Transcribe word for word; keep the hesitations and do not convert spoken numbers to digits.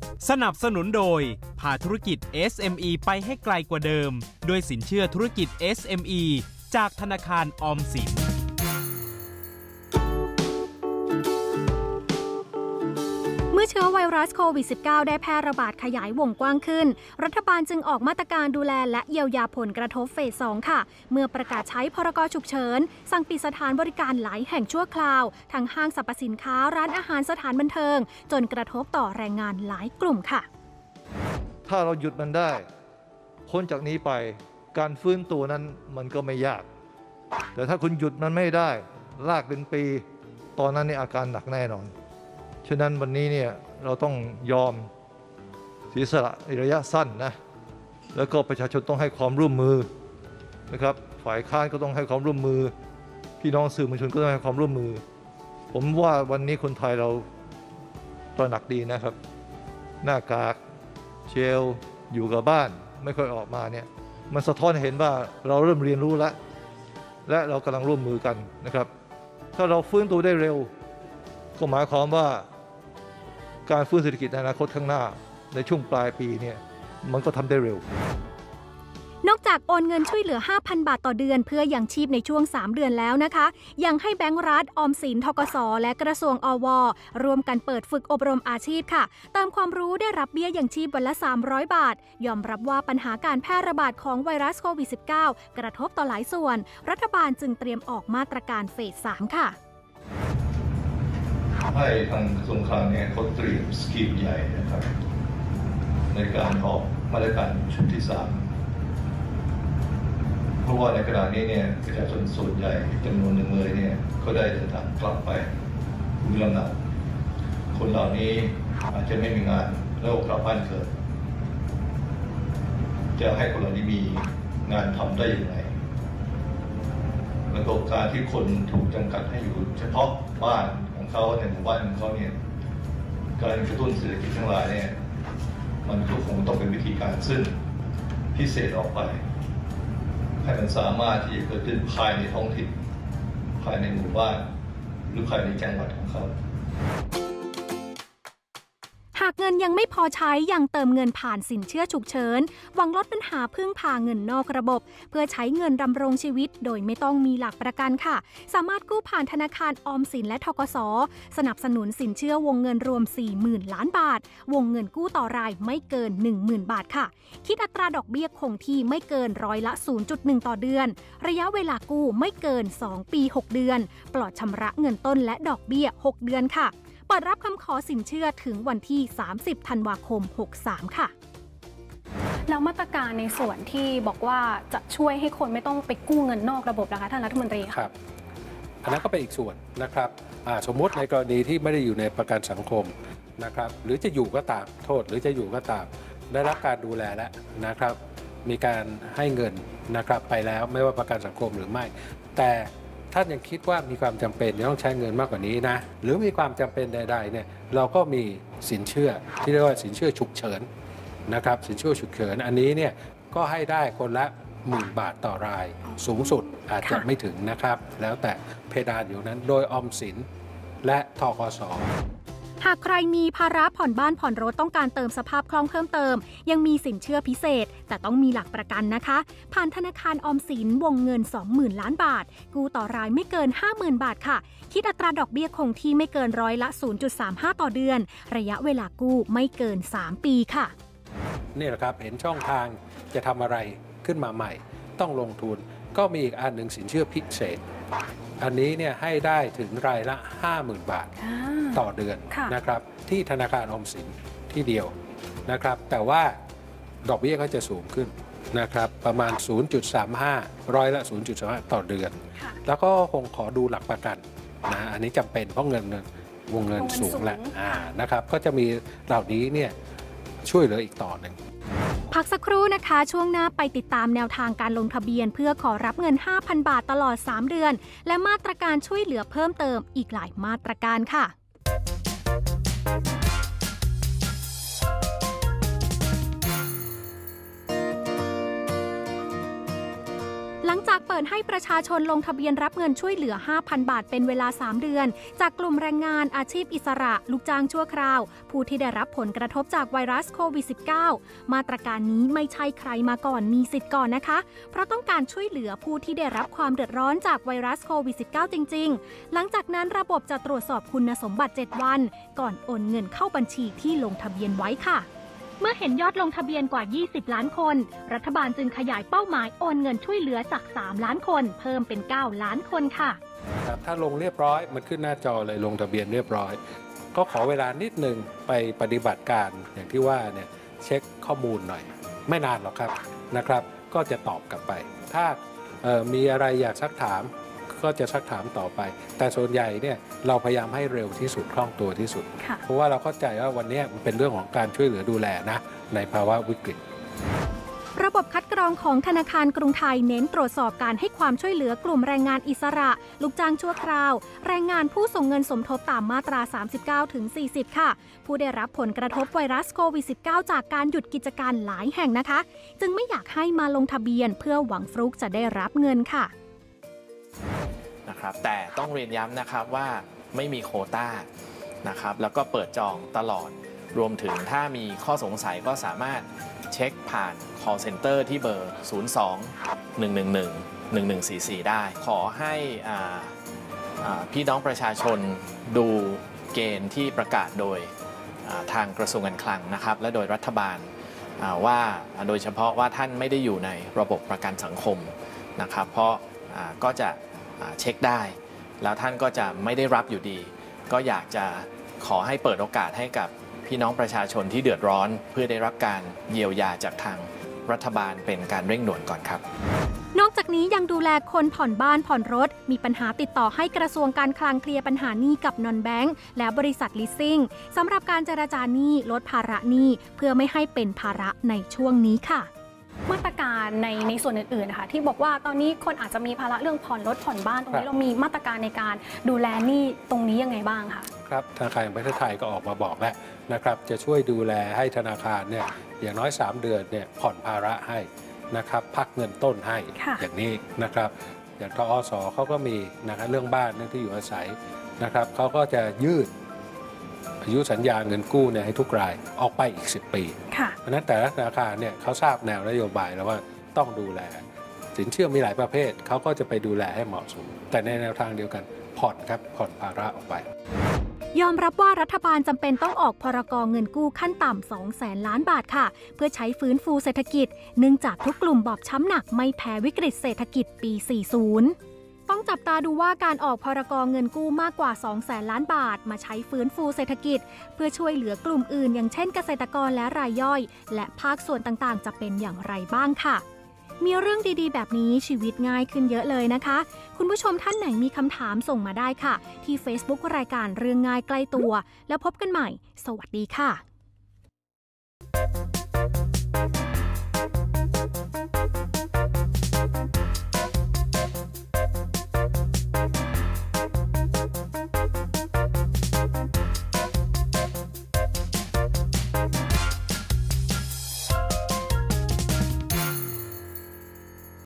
สนับสนุนโดยพาธุรกิจ เอส เอ็ม อี ไปให้ไกลกว่าเดิมด้วยสินเชื่อธุรกิจ เอส เอ็ม อี จากธนาคารออมสินเมื่อเชื้อไวรัสโควิด สิบเก้า ได้แพร่ระบาดขยายวงกว้างขึ้นรัฐบาลจึงออกมาตรการดูแลและเยียวยาผลกระทบเฟส สอง ค่ะเมื่อประกาศใช้พรกฉุกเฉินสั่งปิดสถานบริการหลายแห่งชั่วคราวทั้งห้างสรรพสินค้าร้านอาหารสถานบันเทิงจนกระทบต่อแรงงานหลายกลุ่มค่ะถ้าเราหยุดมันได้พ้นจากนี้ไปการฟื้นตัวนั้นมันก็ไม่ยากแต่ถ้าคุณหยุดมันไม่ได้ลากเป็นปีตอนนั้นนี่อาการหนักแน่นอนฉะนั้นวันนี้เนี่ยเราต้องยอมเสียสละในระยะสั้นนะแล้วก็ประชาชนต้องให้ความร่วมมือนะครับฝ่ายค้านก็ต้องให้ความร่วมมือพี่น้องสื่อมวลชนก็ต้องให้ความร่วมมือผมว่าวันนี้คนไทยเราตระหนักดีนะครับหน้ากากเจลอยู่กับบ้านไม่ค่อยออกมาเนี่ยมันสะท้อนเห็นว่าเราเริ่มเรียนรู้แล้วและเรากำลังร่วมมือกันนะครับถ้าเราฟื้นตัวได้เร็วก็หมายความว่าการฟื้นเศรษฐกิจในอนาคตข้างหน้าในช่วงปลายปีเนี่ยมันก็ทำได้เร็วนอกจากโอนเงินช่วยเหลือ ห้าพัน บาทต่อเดือนเพื่อยังชีพในช่วงสามเดือนแล้วนะคะยังให้แบงก์รัฐออมสินธกสและกระทรวงอวรวมกันเปิดฝึกอบรมอาชีพค่ะเติมความรู้ได้รับเบี้ยยังชีพวันละสามร้อยบาทยอมรับว่าปัญหาการแพร่ระบาดของไวรัสโควิด สิบเก้า กระทบต่อหลายส่วนรัฐบาลจึงเตรียมออกมาตรการเฟส สามค่ะให้ทางกระทรวงคลังเนี่ยเขาเตรียมสกีมใหญ่นะครับในการออกมาตรการชุดที่สามเพราะว่าในขณะนี้เนี่ยประชาชนส่วนใหญ่จำนวนหนึ่งเลยเนี่ยก็ได้เดินทางกลับไปภูมิลำเนาคนเหล่านี้อาจจะไม่มีงานแล้วกลับบ้านเกิดจะให้คนเหล่านี้มีงานทำได้อย่างไรแล้วก็การที่คนถูกจำกัดให้อยู่เฉพาะบ้านของเขาในหมู่บ้านของเขาเนี่ยการกระตุ้นเศรษฐกิจทั้งหลายเนี่ยมันก็คงต้องเป็นวิธีการซึ่งพิเศษออกไปให้มันสามารถที่จะเกิดขึ้นภายในท้องถิ่นภายในหมู่บ้านหรือภายในจังหวัดของเขาหากเงินยังไม่พอใช้ยังเติมเงินผ่านสินเชื่อฉุกเฉินหวังลดปัญหาพึ่งพาเงินนอกระบบเพื่อใช้เงินดำรงชีวิตโดยไม่ต้องมีหลักประกันค่ะสามารถกู้ผ่านธนาคารออมสินและธกสสนับสนุนสินเชื่อวงเงินรวม สี่หมื่น ล้านบาทวงเงินกู้ต่อรายไม่เกิน หนึ่งหมื่น บาทค่ะคิดอัตราดอกเบี้ยคงที่ไม่เกินร้อยละ ศูนย์จุดหนึ่ง ต่อเดือนระยะเวลากู้ไม่เกินสองปีหกเดือนปลอดชำระเงินต้นและดอกเบี้ยหกเดือนค่ะเปิดรับคำขอสินเชื่อถึงวันที่สามสิบธันวาคมหกสามค่ะแล้วมาตรการในส่วนที่บอกว่าจะช่วยให้คนไม่ต้องไปกู้เงินนอกระบบนะคะท่านรัฐมนตรีครับอันนั้นก็เป็นอีกส่วนนะครับสมมติในกรณีที่ไม่ได้อยู่ในประกันสังคมนะครับหรือจะอยู่ก็ตามโทษหรือจะอยู่ก็ตามได้รับการดูแลแล้วนะครับมีการให้เงินนะครับไปแล้วไม่ว่าประกันสังคมหรือไม่แต่ท่านยังคิดว่ามีความจำเป็นจะต้องใช้เงินมากกว่านี้นะหรือมีความจำเป็นใดๆเนี่ยเราก็มีสินเชื่อที่เรียกว่าสินเชื่อฉุกเฉินนะครับสินเชื่อฉุกเฉินอันนี้เนี่ยก็ให้ได้คนละหมื่นบาทต่อรายสูงสุดอาจจะไม่ถึงนะครับแล้วแต่เพดานอยู่นั้นโดยออมสินและธกส. หากใครมีภาระผ่อนบ้านผ่อนรถต้องการเติมสภาพคล่องเพิ่มเติมยังมีสินเชื่อพิเศษแต่ต้องมีหลักประกันนะคะผ่านธนาคารออมสินวงเงิน สองหมื่น ล้านบาทกู้ต่อรายไม่เกิน ห้าหมื่น บาทค่ะคิดอัตราดอกเบี้ยคงที่ไม่เกินร้อยละ ศูนย์จุดสามห้า ต่อเดือนระยะเวลากู้ไม่เกินสามปีค่ะนี่แหละครับเห็นช่องทางจะทำอะไรขึ้นมาใหม่ต้องลงทุนก็มีอีกอันหนึ่งสินเชื่อพิเศษอันนี้เนี่ยให้ได้ถึงรายละ ห้าหมื่น บาทต่อเดือนนะครับที่ธนาคารออมสินที่เดียวนะครับแต่ว่าดอกเบี้ยก็จะสูงขึ้นนะครับประมาณ ศูนย์จุดสามห้า ร้อยละ ศูนย์จุดสามห้า ต่อเดือนแล้วก็คงขอดูหลักประกันนะอันนี้จำเป็นเพราะเงินวงเงินสูงแหละนะครับก็จะมีเหล่านี้เนี่ยช่วยเหลืออีกต่อหนึ่งพักสักครู่นะคะช่วงหน้าไปติดตามแนวทางการลงทะเบียนเพื่อขอรับเงิน ห้าพัน บาทตลอดสามเดือนและมาตรการช่วยเหลือเพิ่มเติมอีกหลายมาตรการค่ะหลังจากเปิดเปิดให้ประชาชนลงทะเบียนรับเงินช่วยเหลือ ห้าพัน บาทเป็นเวลา สาม เดือนจากกลุ่มแรงงานอาชีพอิสระลูกจ้างชั่วคราวผู้ที่ได้รับผลกระทบจากไวรัสโควิด สิบเก้า มาตรการนี้ไม่ใช่ใครมาก่อนมีสิทธิ์ก่อนนะคะเพราะต้องการช่วยเหลือผู้ที่ได้รับความเดือดร้อนจากไวรัสโควิด สิบเก้า จริงๆหลังจากนั้นระบบจะตรวจสอบคุณสมบัติ เจ็ด วันก่อนโอนเงินเข้าบัญชีที่ลงทะเบียนไว้ค่ะเมื่อเห็นยอดลงทะเบียนกว่า ยี่สิบ ล้านคนรัฐบาลจึงขยายเป้าหมายโอนเงินช่วยเหลือจาก สาม ล้านคนเพิ่มเป็น เก้า ล้านคนค่ะครับถ้าลงเรียบร้อยมันขึ้นหน้าจอเลยลงทะเบียนเรียบร้อยก็ขอเวลานิดหนึ่งไปปฏิบัติการอย่างที่ว่าเนี่ยเช็คข้อมูลหน่อยไม่นานหรอกครับนะครับก็จะตอบกลับไปถ้ามีอะไรอยากซักถามก็จะซักถามต่อไปแต่ส่วนใหญ่เนี่ยเราพยายามให้เร็วที่สุดคล่องตัวที่สุดเพราะว่าเราเข้าใจว่าวันนี้มันเป็นเรื่องของการช่วยเหลือดูแลนะในภาวะวิกฤตระบบคัดกรองของธนาคารกรุงไทยเน้นตรวจสอบการให้ความช่วยเหลือกลุ่มแรงงานอิสระลูกจ้างชั่วคราวแรงงานผู้ส่งเงินสมทบตามมาตรา สามสิบเก้าถึงสี่สิบ ค่ะผู้ได้รับผลกระทบไวรัสโควิด สิบเก้า จากการหยุดกิจการหลายแห่งนะคะจึงไม่อยากให้มาลงทะเบียนเพื่อหวังฟลุกจะได้รับเงินค่ะนะครับแต่ต้องเรียนย้ำนะครับว่าไม่มีโควต้านะครับแล้วก็เปิดจองตลอดรวมถึงถ้ามีข้อสงสัยก็สามารถเช็คผ่าน call center ที่เบอร์ ศูนย์ สอง หนึ่ง หนึ่ง หนึ่ง หนึ่ง หนึ่ง สี่ สี่ ได้ขอให้อ่าอ่าพี่น้องประชาชนดูเกณฑ์ที่ประกาศโดยทางกระทรวงการคลังนะครับและโดยรัฐบาลว่าโดยเฉพาะว่าท่านไม่ได้อยู่ในระบบประกันสังคมนะครับเพราะก็จะเช็คได้แล้วท่านก็จะไม่ได้รับอยู่ดีก็อยากจะขอให้เปิดโอกาสให้กับพี่น้องประชาชนที่เดือดร้อนเพื่อได้รับการเยียวยาจากทางรัฐบาลเป็นการเร่งด่วนก่อนครับนอกจากนี้ยังดูแลคนผ่อนบ้านผ่อนรถมีปัญหาติดต่อให้กระทรวงการคลังเคลียร์ปัญหาหนี้กับนอนแบงก์และบริษัทลิสซิ่งสำหรับการเจรจาหนี้ลดภาระหนี้เพื่อไม่ให้เป็นภาระในช่วงนี้ค่ะมาตรการในในส่วนอื่นๆนะคะที่บอกว่าตอนนี้คนอาจจะมีภาระเรื่องผ่อนรถผ่อนบ้านตรงนี้เรามีมาตรการในการดูแลหนี้ตรงนี้ยังไงบ้างคะครับธนาคารแห่งประเทศไทยก็ออกมาบอกแล้วนะครับจะช่วยดูแลให้ธนาคารเนี่ยอย่างน้อยสามเดือนเนี่ยผ่อนภาระให้นะครับพักเงินต้นให้อย่างนี้นะครับอย่างทอสเขาก็มีนะครับเรื่องบ้านเรื่องที่อยู่อาศัยนะครับเขาก็จะยืดอายุสัญญาเงินกู้เนี่ยให้ทุกรายออกไปอีกสิบปีเพราะนั้นแต่ละธนาคารเนี่ยเขาทราบแนวนโยบายแล้วว่าต้องดูแลสินเชื่อมีหลายประเภทเขาก็จะไปดูแลให้เหมาะสมแต่ในแนวทางเดียวกันผ่อนครับผ่อนภาระออกไปยอมรับว่ารัฐบาลจำเป็นต้องออกพรก.เงินกู้ขั้นต่ำ สองแสน ล้านบาทค่ะเพื่อใช้ฟื้นฟูเศรษฐกิจเนื่องจากทุกกลุ่มบอบช้ำหนักไม่แพ้วิกฤตเศรษฐกิจปี สี่สิบ ต้องจับตาดูว่าการออกพรก.เงินกู้มากกว่า สองแสน ล้านบาทมาใช้ฟื้นฟูเศรษฐกิจเพื่อช่วยเหลือกลุ่มอื่นอย่างเช่นเกษตรกรและรายย่อยและภาคส่วนต่างๆจะเป็นอย่างไรบ้างค่ะมีเรื่องดีๆแบบนี้ชีวิตง่ายขึ้นเยอะเลยนะคะคุณผู้ชมท่านไหนมีคำถามส่งมาได้ค่ะที่ Facebook รายการเรื่องง่ายใกล้ตัวแล้วพบกันใหม่สวัสดีค่ะ